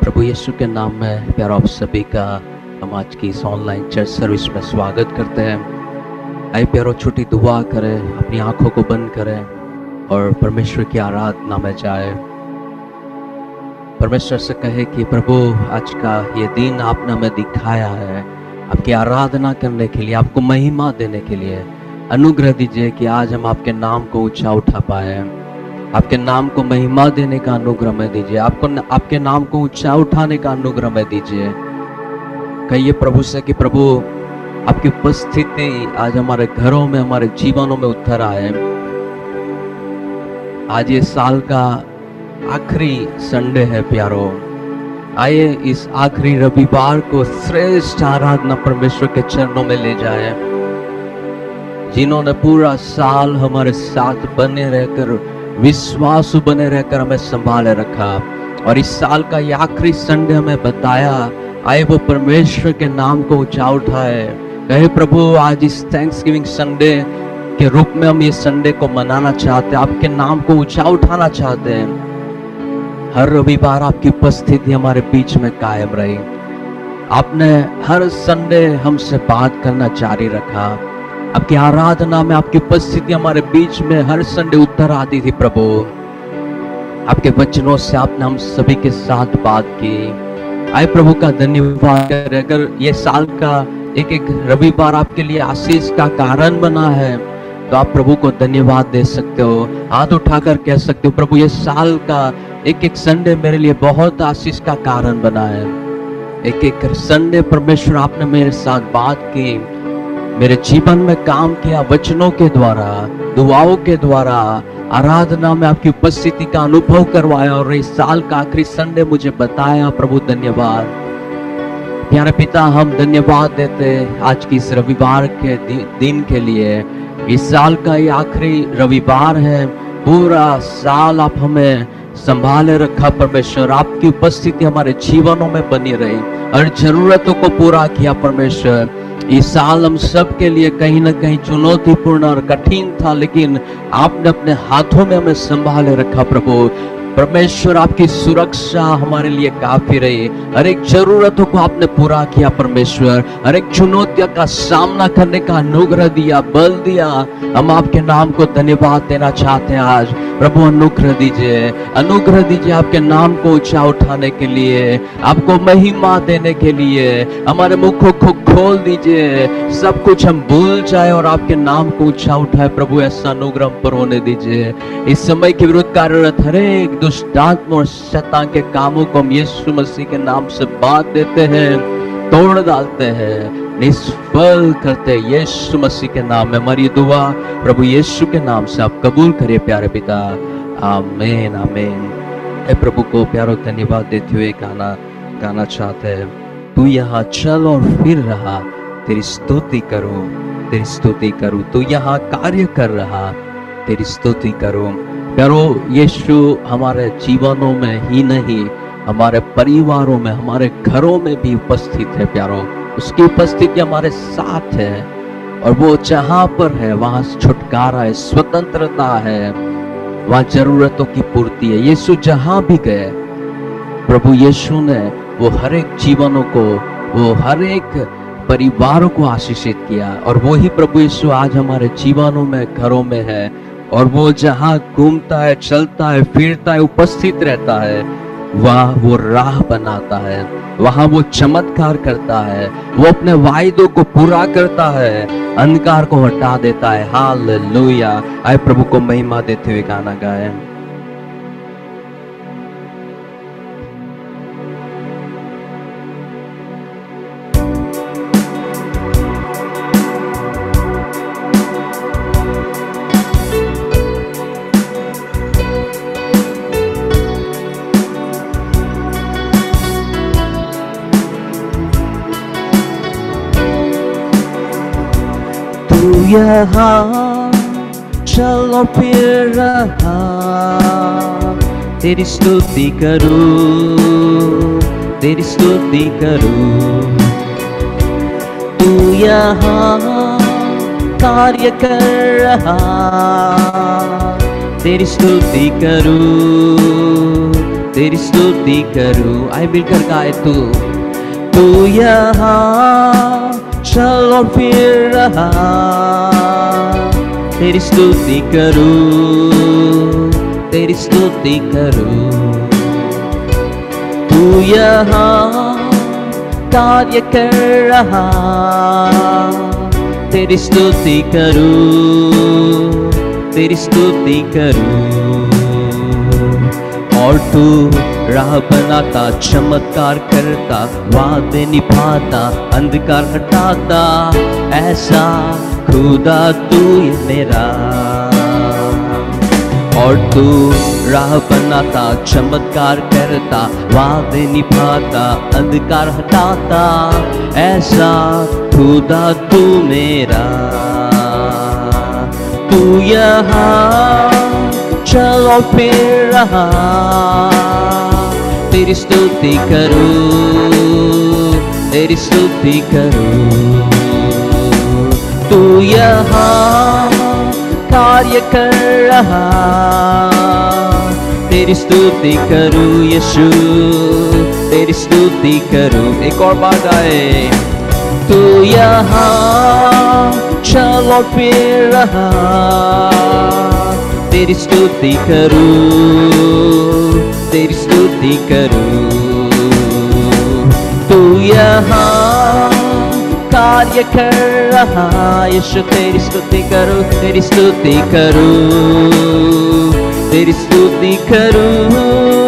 प्रभु यीशु के नाम में प्यार आप सभी का हम आज की इस ऑनलाइन चर्च सर्विस में स्वागत करते हैं। आइए प्यारो छोटी दुआ करें, अपनी आंखों को बंद करें और परमेश्वर की आराधना में जाए। परमेश्वर से कहे कि प्रभु आज का ये दिन आपने हमें दिखाया है, आपकी आराधना करने के लिए, आपको महिमा देने के लिए अनुग्रह दीजिए कि आज हम आपके नाम को ऊंचा उठा पाए। आपके नाम को महिमा देने का अनुग्रह में दीजिए, आपके नाम को ऊंचा उठाने का अनुग्रह में दीजिए। कहिए प्रभु से कि प्रभु आपकी उपस्थिति आज हमारे घरों में, हमारे जीवनों में उतर आए। आज ये साल का आखिरी संडे है प्यारो, आइए इस आखिरी रविवार को श्रेष्ठ आराधना परमेश्वर के चरणों में ले जाए। जिन्होंने पूरा साल हमारे साथ बने रहकर, विश्वास बने रहकर हमें संभाले रखा और इस साल का ये आखिरी संडे हमें बताया, आए वो परमेश्वर के नाम को ऊंचा उठाए। कहे प्रभु आज इस थैंक्सगिविंग संडे के रूप में हम ये संडे को मनाना चाहते हैं, आपके नाम को ऊंचा उठाना चाहते हैं। हर रविवार आपकी उपस्थिति हमारे बीच में कायम रही, आपने हर संडे हमसे बात करना जारी रखा। आपकी आराधना में आपकी उपस्थिति हमारे बीच में हर संडे उतर आती थी। प्रभु आपके वचनों से आपने हम सभी के साथ बात की। आए प्रभु का धन्यवाद करें। अगर ये साल का एक एक रविवार आपके लिए आशीष का कारण बना है तो आप प्रभु को धन्यवाद दे सकते हो, हाथ उठाकर कह सकते हो प्रभु ये साल का एक एक संडे मेरे लिए बहुत आशीष का कारण बना है। एक एक संडे परमेश्वर आपने मेरे साथ बात की, मेरे जीवन में काम किया, वचनों के द्वारा, दुआओं के द्वारा, आराधना में आपकी उपस्थिति का अनुभव करवाया और इस साल का आखिरी संडे मुझे बताया। प्रभु धन्यवाद। प्यारे पिता हम धन्यवाद देते आज की इस रविवार के दिन के लिए। इस साल का ये आखिरी रविवार है, पूरा साल आप हमें संभाले रखा परमेश्वर, आपकी उपस्थिति हमारे जीवनों में बनी रही, हर जरूरतों को पूरा किया परमेश्वर। इस साल हम सब के लिए कहीं ना कहीं चुनौतीपूर्ण और कठिन था, लेकिन आपने अपने हाथों में हमें संभाले रखा प्रभु। परमेश्वर आपकी सुरक्षा हमारे लिए काफी रही, हर एक जरूरतों को आपने पूरा किया परमेश्वर, हर एक चुनौतियों का सामना करने का अनुग्रह दिया, बल दिया। हम आपके नाम को धन्यवाद देना चाहते हैं आज प्रभु। अनुग्रह दीजिए आपके नाम को ऊंचा उठाने के लिए, आपको महिमा देने के लिए। हमारे मुखों को खोल दीजिए, सब कुछ हम भूल जाए और आपके नाम को ऊंचा उठाए प्रभु। ऐसा अनुग्रह पर होने दीजिए। इस समय के विरुद्ध कार्यरत हर एक दुष्ट आत्मा और शैतान के कामों को हम यीशु मसीह के नाम से बात देते हैं, तोड़ डालते हैं, निष्फल करते हैं। यीशु मसीह के नाम में हमारी दुआ प्रभु यीशु के नाम से आप कबूल करिए प्यारे पिता। आमीन आमीन। प्रभु को प्यारो धन्यवाद देते हुए गाना चाहते हैं। तू यहाँ चल और फिर रहा, तेरी स्तुति करूं। तू यहाँ कार्य कर रहा, तेरी स्तुति करूं। प्यारो यीशु हमारे जीवनों में ही नहीं, हमारे परिवारों में, हमारे घरों में भी उपस्थित है प्यारो। उसकी उपस्थिति हमारे साथ है और वो जहां पर है वहां छुटकारा है, स्वतंत्रता है, वहां जरूरतों की पूर्ति है। यीशु जहां भी गए प्रभु यीशु ने वो हर एक जीवनों को, वो हर एक परिवारों को आशीषित किया और वो ही प्रभु यीशु आज हमारे जीवनों में, घरों में है। और वो जहां घूमता है, चलता है, फिरता है, उपस्थित रहता है, वहाँ वो राह बनाता है, वहाँ वो चमत्कार करता है, वो अपने वायदों को पूरा करता है, अंधकार को हटा देता है। हालेलुया। आए प्रभु को महिमा देते हुए गाना गाएं। यहाँ चल और फिर रहा, तेरी स्तुति करूं। तू यहाँ कार्य कर रहा, तेरी स्तुति करूं। तेरी स्तुति करूं। आए मिलकर गाए तू यहाँ चल और फिर रहा, तेरी स्तुति करूं, तेरी स्तुति करूं। तू यहाँ कार्य कर रहा, तेरी स्तुति करूं, तेरी स्तुति करूं। और तू राह बनाता, चमत्कार करता, वादे निभाता, अंधकार हटाता, ऐसा खुदा तू ये मेरा। और तू राह बनाता, चमत्कार करता, वादे निभाता, अंधकार हटाता, ऐसा खुदा तू मेरा। तू यहाँ चल और फिर रहा, तेरी स्तुति करूं, तेरी स्तुति करूं। तू यहाँ कार्य कर रहा, तेरी स्तुति करूं यीशु, तेरी स्तुति करूं। एक और बार गाए, तू यहाँ चल और फिर रहा, तेरी स्तुति करूं, तेरी स्तुति करूं। तू यहाँ कार्य कर रहा, यीशु तेरी स्तुति करूं, तेरी स्तुति करूं, तेरी स्तुति करूं।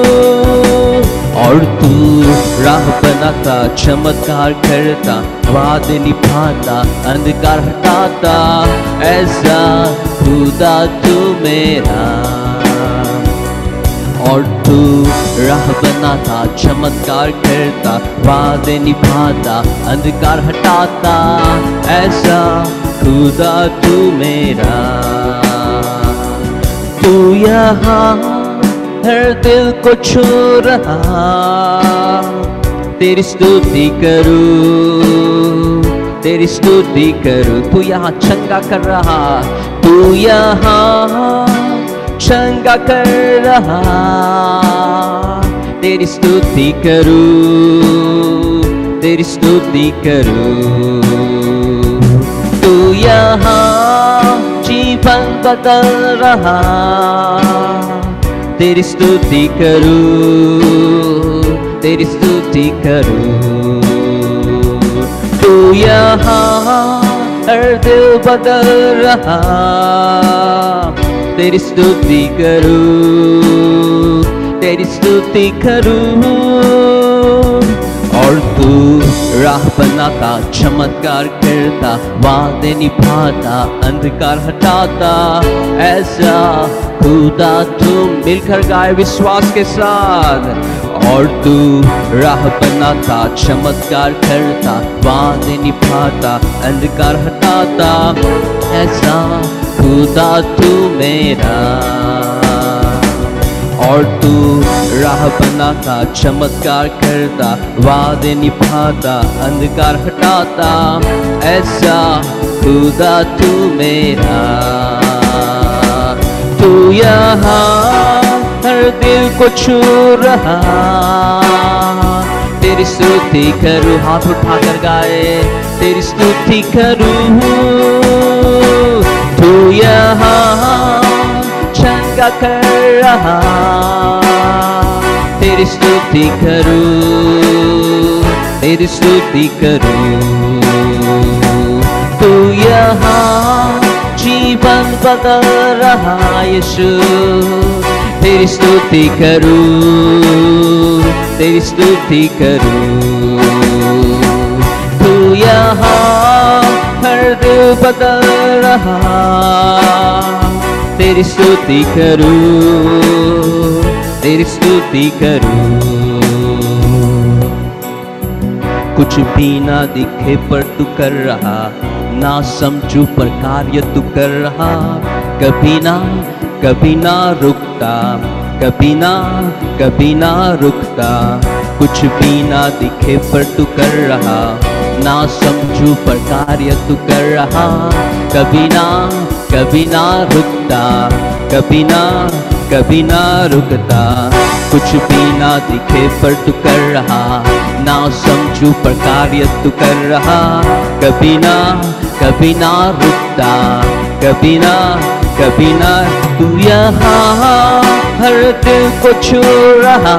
और तू राह बनाता, चमत्कार करता, वादे निभाता, अंधकार हटाता, ऐसा खुदा तू मेरा। और तू राह बनाता, चमत्कार करता, वादे निभाता, अंधकार हटाता, ऐसा खुदा तू मेरा। तू यहाँ हर दिल को छू रहा, तेरी स्तुति करूं, तेरी स्तुति करूं। तू यहाँ चंगा कर रहा, तू यहाँ चंगा कर रहा, तेरी स्तुति करूं, तेरी स्तुति करूं। तू यहाँ जीवन बदल रहा, तेरी स्तुति करूं, तेरी स्तुति करूं। तू यहाँ हर दिल बदल रहा, तेरी स्तुति करूं, तेरी स्तुति करूं। और तू राह बनाता, चमत्कार करता, वादे निभाता, अंधकार हटाता, ऐसा खुदा तू। मिलकर गाए विश्वास के साथ। और तू राह बनाता, चमत्कार करता, वादे निभाता, अंधकार हटाता, ऐसा खुदा तू मेरा। और तू राह बनाता, चमत्कार करता, वादे निभाता, अंधकार हटाता, ऐसा खुदा तू मेरा। तू यहाँ हर दिल को छू रहा, तेरी स्तुति करूं। हाथ उठाकर गाए, तेरी स्तुति करूं। तू यहाँ चंगा कर रहा, तेरी स्तुति करूं, तेरी स्तुति करूं। तू यहाँ जीवन बदल रहा यीशु, तेरी स्तुति करूं, तेरी स्तुति करूं। तू यहाँ हर दिल बदल रहा, तेरी स्तुति करूं, तेरी स्तुति करूं। कुछ भी ना दिखे पर तू कर रहा, ना समझू पर कार्य तू कर रहा। कभी ना रुकता, कभी ना रुकता। कुछ भी ना दिखे पर तू कर रहा, ना समझू पर कार्य तू कर रहा। कभी ना रुकता, कभी ना रुकता। कुछ भी ना दिखे पर तू कर रहा, ना समझू पर कार्य तू कर रहा, कभी ना रुकता, कभी ना तू यहाँ हर दिल को छू रहा।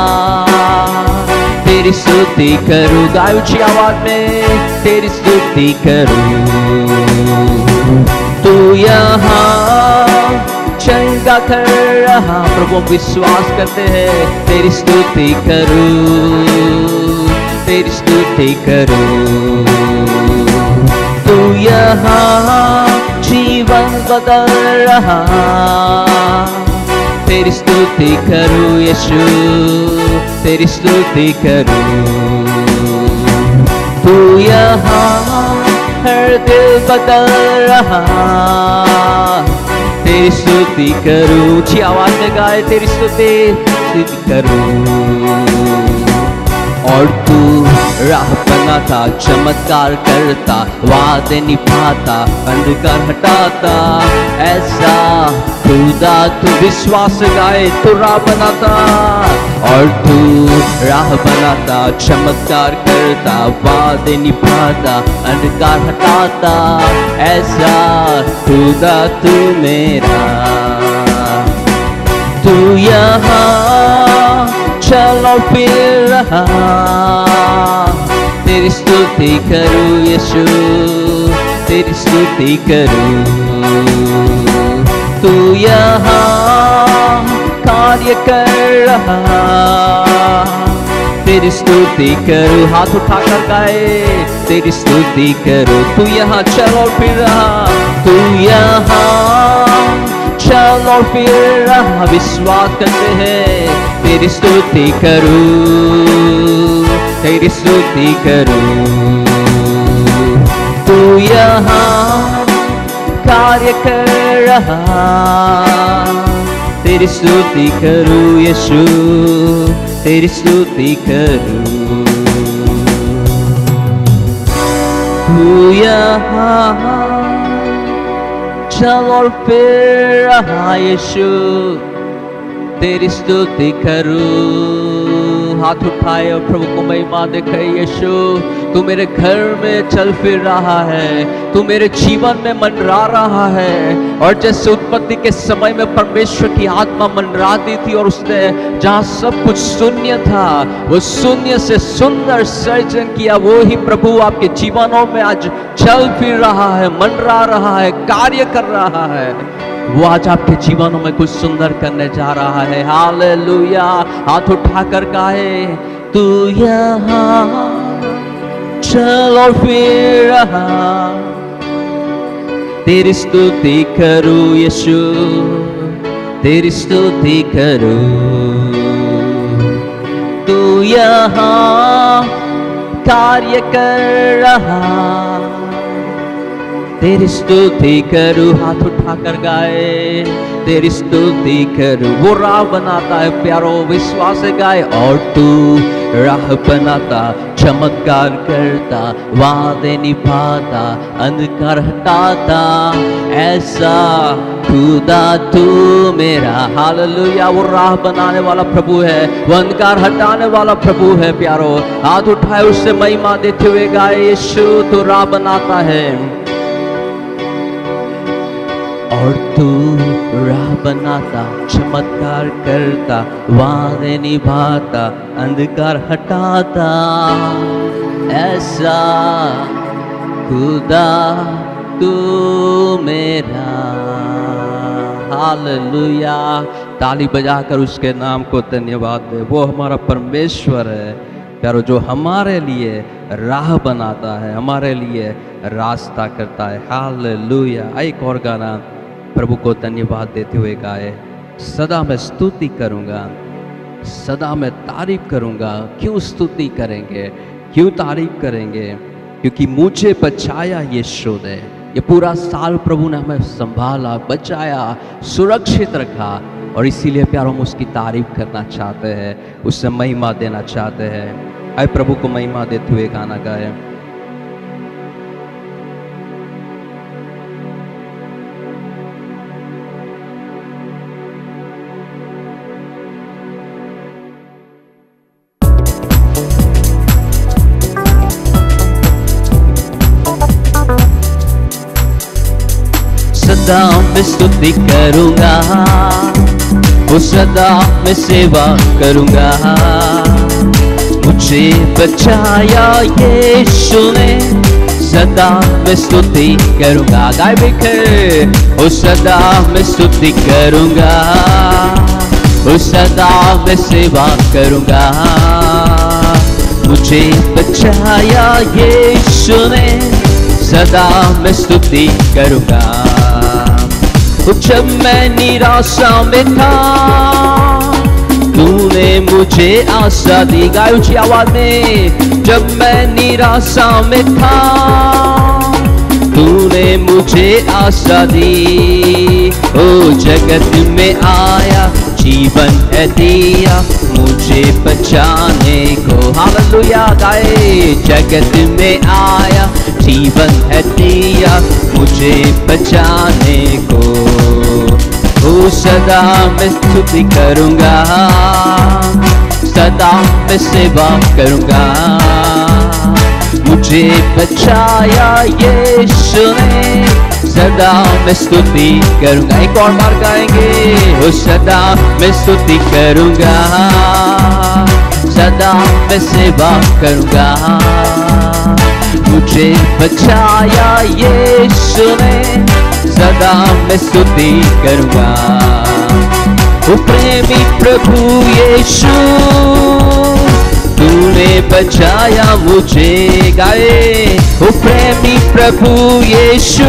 तेरी स्तुति करूँ, गाओ ऊंची आवाज में, तेरी स्तुति करूँ। तू यहाँ चंगा कर रहा, प्रभु विश्वास करते हैं, तेरी स्तुति करूँ, तेरी स्तुति करूँ। तू यहाँ जीवन बदल रहा, तेरी स्तुति करूँ यीशु, तेरी स्तुति करूँ। तू यहाँ हर दिल बदल रहा, तेरी स्तुति करूँ। ऊंची आवाज में गाए, तेरी स्तुति करूँ। और तू राह बनाता, चमत्कार करता, वादे निभाता, अंधकार हटाता, ऐसा खुदा तू विश्वास गाए, तू राह बनाता। और तू राह बनाता, चमत्कार करता, वादे निभाता, अंधकार हटाता, ऐसा खुदा तू मेरा। तू यहाँ चल और फिर रहा, तेरी स्तुति करूँ यीशु, तेरी स्तुति करूँ। तू यहाँ कार्य कर रहा, तेरी स्तुति करूँ। हाथ उठाकर गाए, तेरी स्तुति करूँ। तू यहाँ चल और फिर रहा, तू यहाँ चल और फिर रहा, विश्वास करते हैं, तेरी स्तुति करूँ, तेरी स्तुति करूँ। तू यहाँ कार्य कर रहा, तेरी स्तुति करूँ यीशु, तेरी स्तुति करूँ। तू यहाँ चल और फिर रहा यीशु, तेरी स्तुति करूँ। हाथ उठाए और प्रभु को महिमा दिखाए। यीशु तू मेरे घर में चल फिर रहा है, तू मेरे जीवन में मंडरा रहा है। और जैसे उत्पत्ति के समय में परमेश्वर की आत्मा मंडराती थी और उसने जहाँ सब कुछ शून्य था वो शून्य से सुंदर सर्जन किया, वो ही प्रभु आपके जीवनों में आज चल फिर रहा है, मंडरा रहा है, कार्य कर रहा है। वो आज आपके जीवनों में कुछ सुंदर करने जा रहा है। हालेलुया। हाथ उठाकर गाए, तू यहाँ चल और फिर रहा, तेरी स्तुति करूं यीशु, तेरी स्तुति करूं। तू यहाँ कार्य कर रहा, तेरी स्तुति करूं। हाथ उठाकर गाए, तेरी स्तुति करूं। वो राह बनाता है प्यारो, विश्वास से गाए। और तू राह बनाता, चमत्कार करता, वादे निभाता, अंधकार हटाता, ऐसा खुदा तू मेरा। हालेलुया। वो राह बनाने वाला प्रभु है, वो अंधकार हटाने वाला प्रभु है प्यारो। हाथ उठाए, उससे महिमा देते हुए गाए, यीशु तू राह बनाता है। और तू राह बनाता, चमत्कार करता, वादे निभाता, अंधकार हटाता, ऐसा खुदा तू मेरा। हालेलुया। ताली बजाकर उसके नाम को धन्यवाद दे। वो हमारा परमेश्वर है प्यारो, जो हमारे लिए राह बनाता है, हमारे लिए रास्ता करता है। हालेलुया। एक और गाना प्रभु को धन्यवाद देते हुए गाए, सदा मैं स्तुति करूंगा, सदा मैं तारीफ करूंगा। क्यों स्तुति करेंगे, क्यों तारीफ करेंगे? क्योंकि मुझे बचाया यीशु ने। ये पूरा साल प्रभु ने हमें संभाला, बचाया, सुरक्षित रखा। और इसीलिए प्यारो हम उसकी तारीफ करना चाहते हैं, उससे महिमा देना चाहते हैं। आए प्रभु को महिमा देते हुए गाना गाए। सदा मैं स्तुति करूंगा, वो सदा मैं सेवा करूंगा। मुझे बचाया यीशु ने, सदा मैं स्तुति करूंगा। गाय बिखे, वो सदा मैं स्तुति करूंगा, वो सदा मैं सेवा करूंगा। मुझे बचाया यीशु ने, सदा मैं स्तुति करूंगा। जब मैं निराशा में था, तूने मुझे आशा दी। गाय ऊंची आवाज में, जब मैं निराशा में था, तूने मुझे आशा दी। ओ जगत में आया, जीवन है दिया मुझे बचाने को। हालेलुया गाए, जगत में आया, जीवन है दिया मुझे बचाने को। ओ सदा मैं स्तुति करूंगा, सदा मैं सेवा करूंगा। मुझे बचाया यीशु ने, सदा मैं स्तुति करूंगा। एक और बार गाएंगे, ओ सदा मैं स्तुति करूंगा, सदा मैं सेवा करूंगा। मुझे बचाया यीशु ने, सदा मैं स्तुति करूंगा। ओ प्रेमी प्रभु यीशु, तूने बचाया मुझे। गाए, ओ प्रेमी प्रभु यीशु,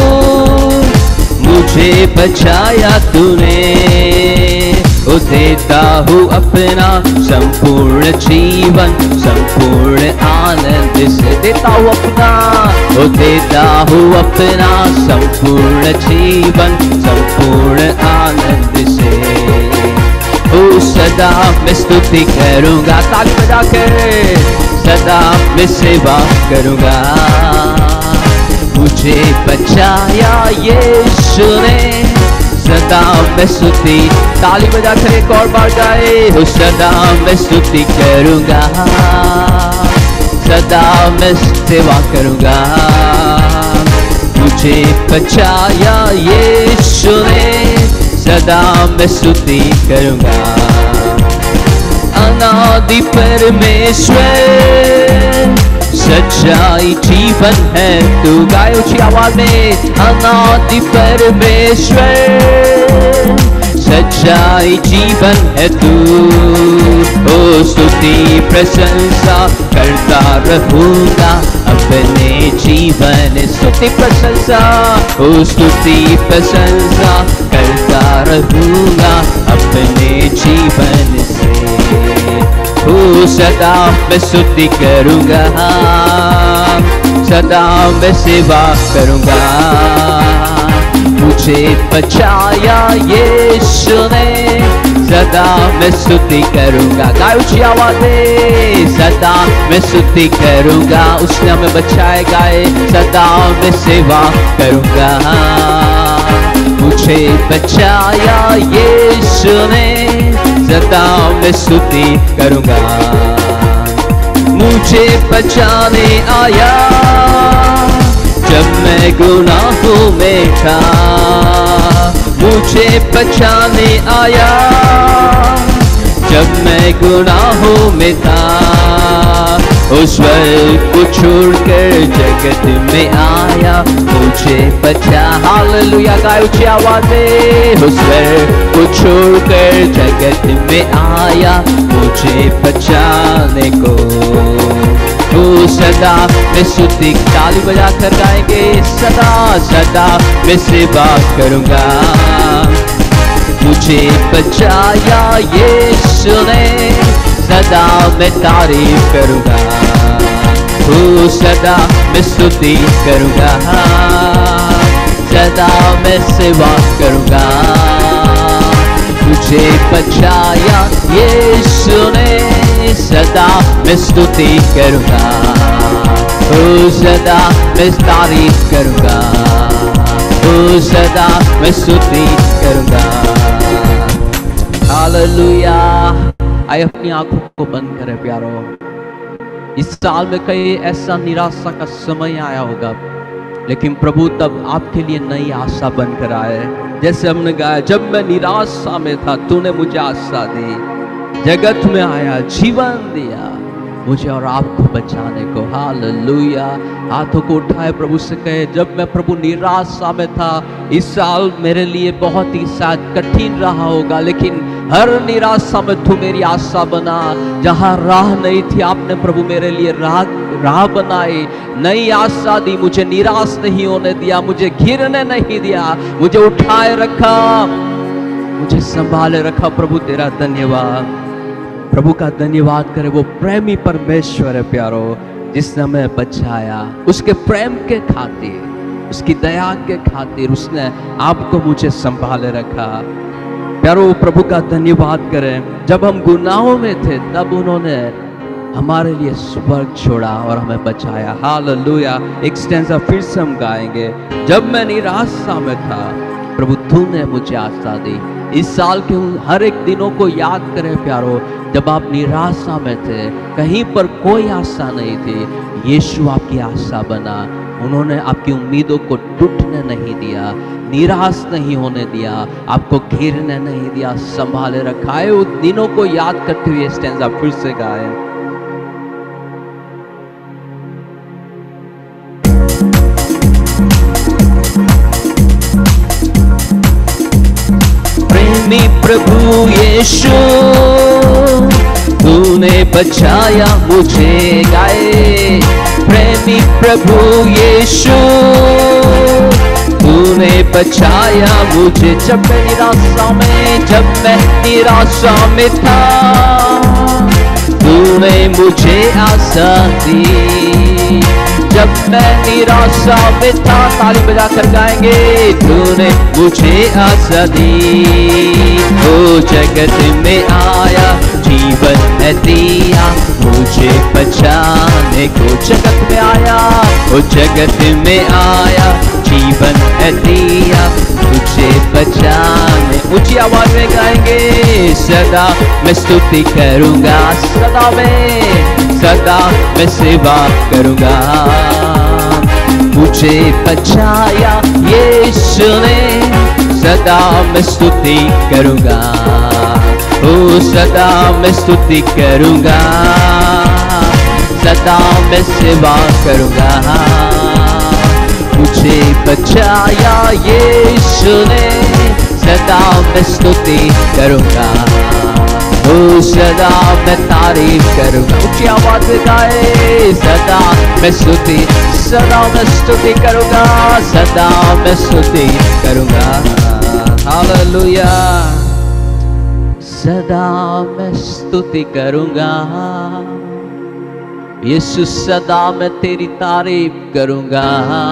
मुझे बचाया तूने। ओ देता हूँ अपना संपूर्ण जीवन, संपूर्ण आनंद से देता हूँ अपना। ओ देता हूँ अपना संपूर्ण जीवन, संपूर्ण आनंद से। ओ सदा मैं स्तुति करूंगा, ताली बजा के, सदा मैं सेवा करूंगा। मुझे बचाया यीशु ने, सदा मैं स्तुति। ताली बजा कर एक और बार गाए, हो सदा मैं स्तुति करूंगा, सदा मैं सेवा करूंगा। मुझे बचाया यीशु ने, सदा मैं स्तुति करूंगा। अनादि परमेश्वर, सच्चाई जीवन है तू। गाए ऊंची आवाज में, अनादि परमेश्वर, सच्चाई जीवन है तू। ओ स्तुति प्रशंसा करता रहूंगा अपने जीवन। स्तुति प्रशंसा, ओ स्तुति प्रशंसा करता रहूंगा अपने जीवन से। ओ सदा मैं स्तुति करूंगा, सदा मैं सेवा करूंगा। मुझे बचाया यीशु ने, सदा मैं स्तुति करूंगा। गाय ऊंची आवाज में, सदा मैं स्तुति करूंगा। उसने हमें बचाए, गाए सदा मैं सेवा करूंगा। मुझे बचाया यीशु ने, सदा मैं स्तुति करूंगा। मुझे बचाने आया जब मैं गुनाहों में था। मुझे बचाने आया जब मैं गुनाहों में था। उस स्वर्ग को छोड़कर जगत में आया, मुझे बचा। हालेलुया गाए ऊंची आवाज में, उस स्वर्ग को छोड़कर जगत में आया, मुझे बचाने को। ओ सदा मैं स्तुति, ताली बजा कर गाएंगे, सदा सदा मैं सेवा करूंगा। मुझे बचाया यीशु ने, सदा मैं तारीफ करूंगा। ओ सदा मैं स्तुति करूंगा, सदा मैं सेवा करूंगा। मुझे बचाया यीशु ने, सदा मैं स्तुति करूंगा। ओ सदा मैं तारीफ करूंगा, ओ सदा मैं स्तुति करूंगा। हालेलुया। आइए अपनी आंखों को बंद करें प्यारो। इस साल में कई ऐसा निराशा का समय आया होगा, लेकिन प्रभु तब आपके लिए नई आशा बनकर आए। जैसे हमने गाया, जब मैं निराशा में था तूने मुझे आशा दी, जगत में आया जीवन दिया मुझे और आपको बचाने को। हालेलुया। हाथों को उठाए प्रभु से कहे, जब मैं प्रभु निराशा में था, इस साल मेरे लिए बहुत ही शायद कठिन रहा होगा, लेकिन हर निराशा में तू मेरी आशा बना। जहां राह नहीं थी आपने प्रभु मेरे लिए राह बनाई, नई आशा दी, मुझे निराश नहीं होने दिया, मुझे घिरने नहीं दिया, मुझे उठाए रखा, मुझे संभाले रखा। प्रभु तेरा धन्यवाद। प्रभु का धन्यवाद करे वो प्रेमी परमेश्वर है प्यारो, जिसने हमें बचाया। उसके प्रेम के खातिर, उसकी दया के खातिर उसने आपको मुझे संभाले रखा। प्यारो प्रभु का धन्यवाद करें। जब हम गुनाहों में थे तब उन्होंने हमारे लिए स्वर्ग छोड़ा और हमें बचाया। हालेलुया। एक स्टैंजा फिर से हम गाएंगे। जब मैं निराशा में था प्रभु तूने मुझे आशा दी। इस साल के हर एक दिनों को याद करें प्यारो, जब आप निराशा में थे, कहीं पर कोई आशा नहीं थी, यीशु आपकी आशा बना। उन्होंने आपकी उम्मीदों को टूटने नहीं दिया, निराश नहीं होने दिया, आपको घिरने नहीं दिया, संभाले रखा है। उन दिनों को याद करते हुए स्टैंजा फिर से गाए। प्रेमी प्रभु यीशु तूने बचाया मुझे, गाए। प्रेमी प्रभु यीशु तूने बचाया मुझे। जब मैं निराशा में था तूने मुझे आशा दी। जब मैं निराशा में था, ताली बजाकर गाएंगे, तूने मुझे आशा दी। ओ जगत में आया जीवन दिया मुझे बचाने को। जगत में आया, ओ जगत में आया जीवन दिया मुझे बचाने। ऊंची आवाज में गाएंगे, सदा मैं स्तुति करूंगा, सदा मैं सेवा करूंगा। मुझे बचाया यीशु ने, सदा मैं स्तुति करूंगा। ओ सदा मैं स्तुति करूंगा, सदा मैं सेवा करूंगा। मुझे बचाया यीशु ने, सदा मैं स्तुति करूंगा। ओ सदा मैं तारीफ करूंगा। ऊंची आवाज में गाए, सदा मैं स्तुति करूंगा, सदा मैं स्तुति करूंगा। हालेलुया। सदा मैं स्तुति करूंगा यीशु, सदा मैं तेरी तारीफ करूंगा।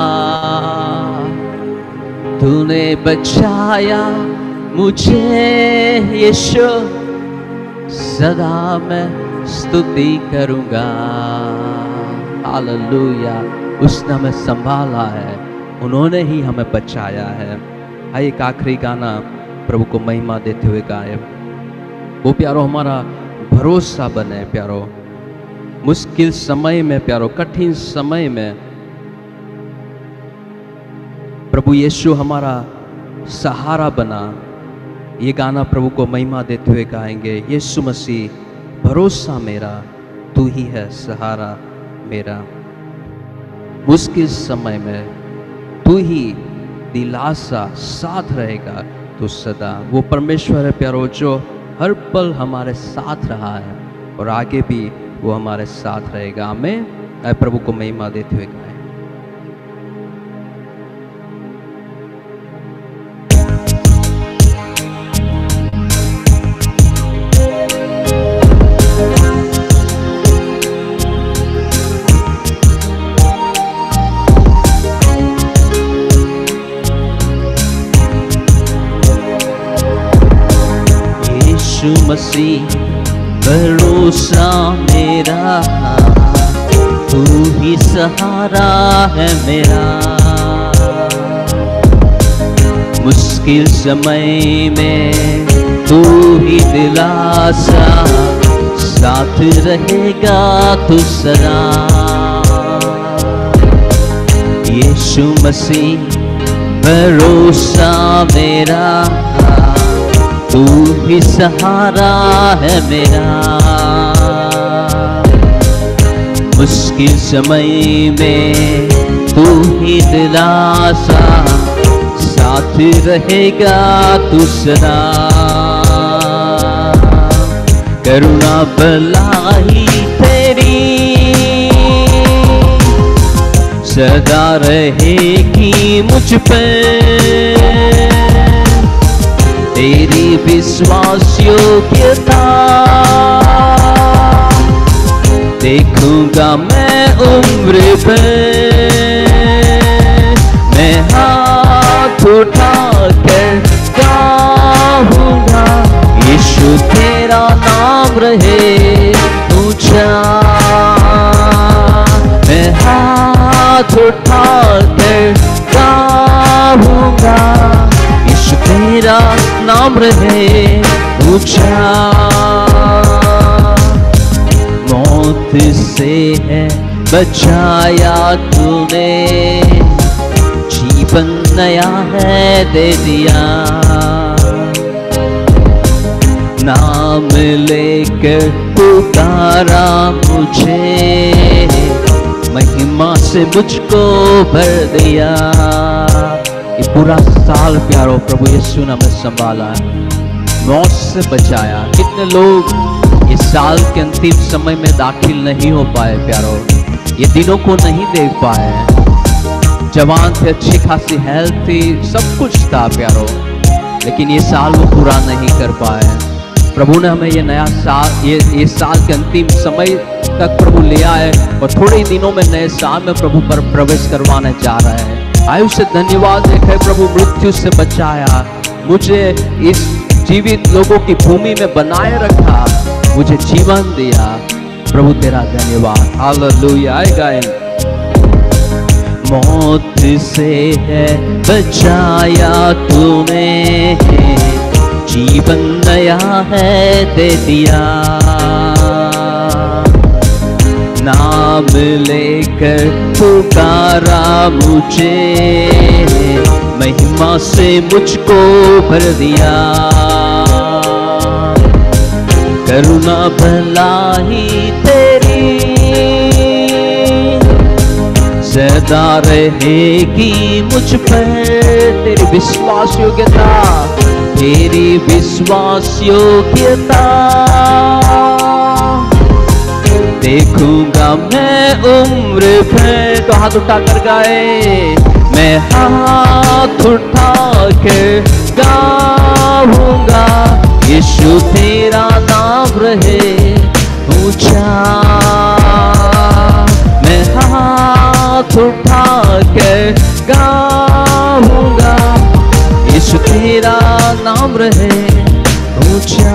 तूने बचाया मुझे यीशु, सदा मैं स्तुति करूंगा। हालेलुया। उसने हमें संभाला है, उन्होंने ही हमें बचाया है। आइए एक आखिरी गाना प्रभु को महिमा देते हुए गाए। वो प्यारो हमारा भरोसा बने प्यारो, मुश्किल समय में प्यारो, कठिन समय में प्रभु यीशु हमारा सहारा बना। ये गाना प्रभु को महिमा देते हुए गाएंगे। यीशु मसीह भरोसा मेरा, तू ही है सहारा मेरा। मुश्किल समय में तू ही दिलासा साथ रहेगा, तू सदा। वो परमेश्वर है प्यारो जो हर पल हमारे साथ रहा है और आगे भी वो हमारे साथ रहेगा। आमीन। प्रभु को महिमा देते हुए गाएं। यीशु मसीह भरोसा मेरा, तू ही सहारा है मेरा। मुश्किल समय में तू ही दिलासा, साथ रहेगा तू सदा। यीशु मसीह भरोसा मेरा, तू ही सहारा है मेरा। मुश्किल समय में तू ही दिलासा, साथ रहेगा तू सदा। करुणा भलाई तेरी सदा रहेगी मुझ पे, तेरी विश्वास योग्यता देखूंगा मैं उम्र भर। मैं हाथ उठा कर गाऊंगा, यीशु तेरा नाम रहे ऊंचा। मैं हाथ उठा कर गाऊंगा, यीशु तेरा नाम रहे ऊंचा। मौत से है बचाया तूने, जीवन नया है दे दिया। नाम लेकर पुकारा मुझे, महिमा से मुझको भर दिया। ये पूरा साल प्यारो प्रभु यीशु ने हमें संभाला, मौत से बचाया। कितने लोग ये साल के अंतिम समय में दाखिल नहीं हो पाए प्यारो, ये दिनों को नहीं देख पाए। जवान थे, अच्छी खासी हेल्थ थी, सब कुछ था प्यारो, लेकिन ये साल वो पूरा नहीं कर पाए। प्रभु ने हमें ये नया साल, ये साल के अंतिम समय तक प्रभु ले आए और थोड़े ही दिनों में नए साल में प्रभु पर प्रवेश करवाने जा रहे हैं। आयु से धन्यवाद देखे प्रभु, मृत्यु से बचाया, मुझे इस जीवित लोगों की भूमि में बनाए रखा, मुझे जीवन दिया। प्रभु तेरा धन्यवाद। हालेलुया। आएगा मौत से है बचाया तूने, जीवन नया है दे दिया। नाम लेकर पुकारा मुझे, महिमा से मुझको भर दिया। करुणा भलाई तेरी सदा रहेगी मुझ पर, तेरी विश्वास योग्यता, तेरी विश्वास योग्यता देखूंगा मैं उम्र भर। तो हाथ उठा कर गाए, मैं हाथ उठा कर गाऊंगा, यीशु तेरा नाम रहे ऊंचा। मैं हाथ उठा कर गाऊंगा, यीशु तेरा नाम रहे ऊंचा।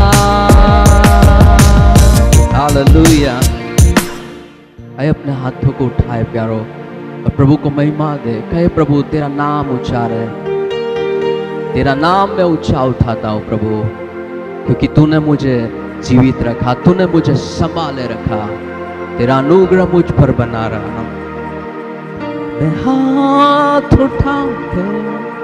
हालेलुया। आए अपने हाथों को उठाए प्यारो और प्रभु को महिमा दे। कहे प्रभु तेरा नाम ऊंचा रहे, तेरा नाम मैं ऊंचा उठाता हूँ प्रभु, क्योंकि तूने मुझे जीवित रखा, तूने मुझे संभाले रखा, तेरा अनुग्रह मुझ पर बना रहा। मैं हाथ उठा कर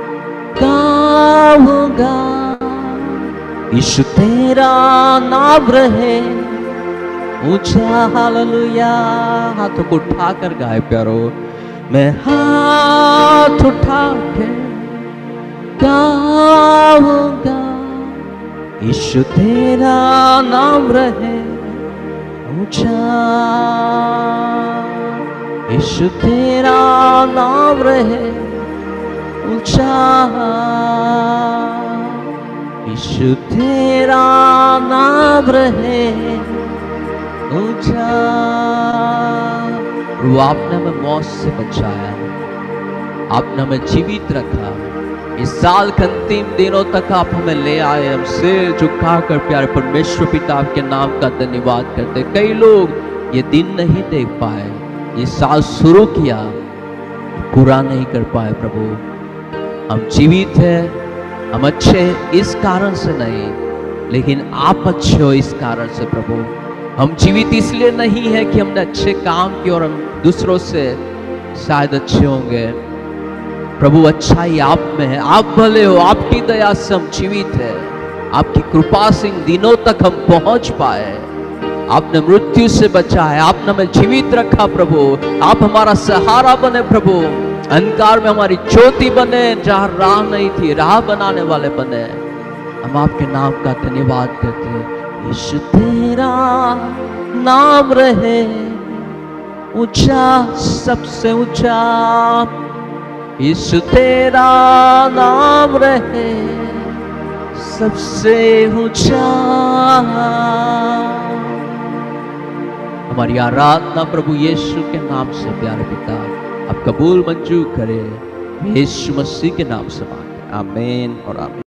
गाऊंगा, यीशु तेरा नाम रहे ऊंचा। हालेलुया। हाथों को उठा कर गाए प्यारो, मैं हाथ उठा कर गाऊंगा, यीशु तेरा नाम रहे ऊंचा। यीशु तेरा नाम रहे ऊंचा, यीशु तेरा नाम रहे ऊंचा। प्रभु आपने हमें मौत से बचाया, आपने हमें जीवित रखा। इस साल के अंतिम दिनों तक आप हमें ले आए। हम सिर झुकाकर प्यारे परमेश्वर पिता आपके नाम का धन्यवाद करते। कई लोग ये दिन नहीं देख पाए, ये साल शुरू किया, पूरा नहीं कर पाए। प्रभु हम जीवित हैं, हम अच्छे इस कारण से नहीं, लेकिन आप अच्छे हो इस कारण से। प्रभु हम जीवित इसलिए नहीं है कि हमने अच्छे काम किए और हम दूसरों से शायद अच्छे होंगे। प्रभु अच्छाई आप में है, आप भले हो, आपकी दया से हम जीवित है, आपकी कृपा से इन दिनों तक हम पहुंच पाए। आपने मृत्यु से बचाया, आपने हमें जीवित रखा प्रभु। आप हमारा सहारा बने प्रभु, अंधकार में हमारी ज्योति बने, जहां राह नहीं थी राह बनाने वाले बने। हम आपके नाम का धन्यवाद करते हैं। यीशु तेरा नाम रहे ऊंचा, सबसे ऊंचा। यीशु तेरा नाम रहे सबसे ऊंचा। हमारी आराधना प्रभु यीशु के नाम से प्यारे पिता आप कबूल मंजूर करें, यीशु मसीह के नाम से मांगे, आमीन और आमीन।